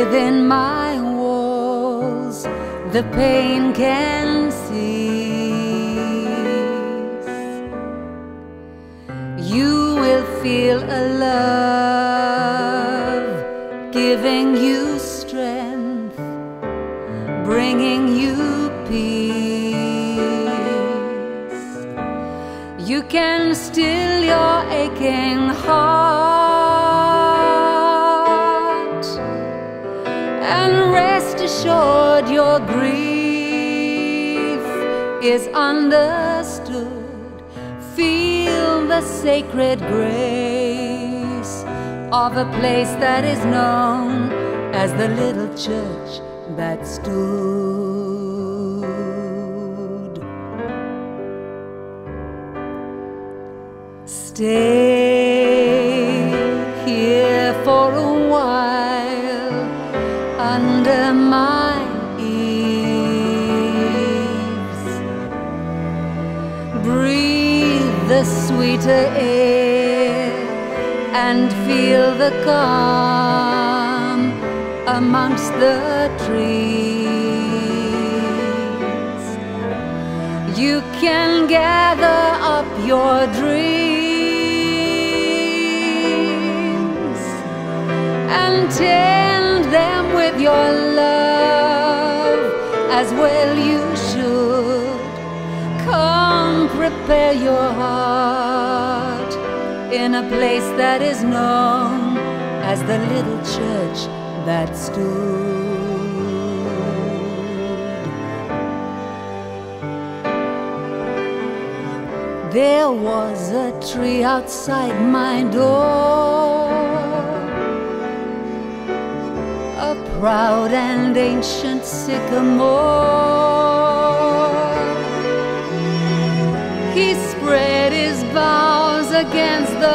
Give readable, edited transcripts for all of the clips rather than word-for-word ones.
within my walls the pain can cease. You will feel a love giving you strength, bringing you peace. You can still your aching heart and rest assured your grief is understood. Feel the sacred grace of a place that is known as the little church that stood. Stay here for a while under my eaves. Breathe the sweeter air and feel the calm amongst the trees. You can gather up your dreams and tend them with your love as well you should. Come prepare your heart in a place that is known as the little church that stood. There was a tree outside my door, a proud and ancient sycamore. He spread his boughs against the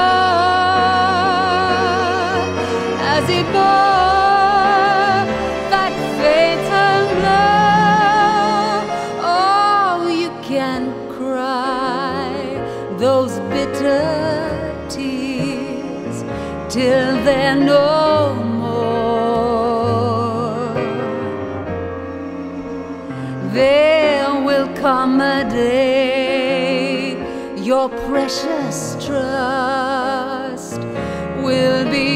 fir as he bore that fatal blow. Oh, you can cry those bitter tears till they're no more. There will come a day your precious trust will be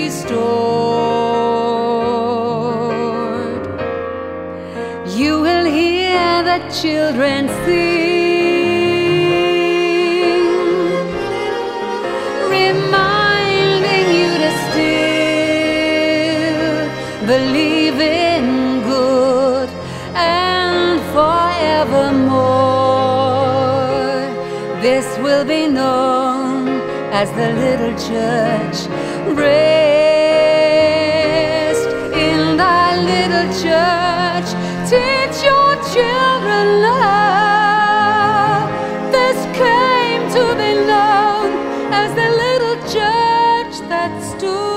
restored. You will hear the children sing, reminding you to still believe in good and forevermore. This will be known as the little church. Rest in thy little church. Teach your children love. This came to be known as the little church that stood.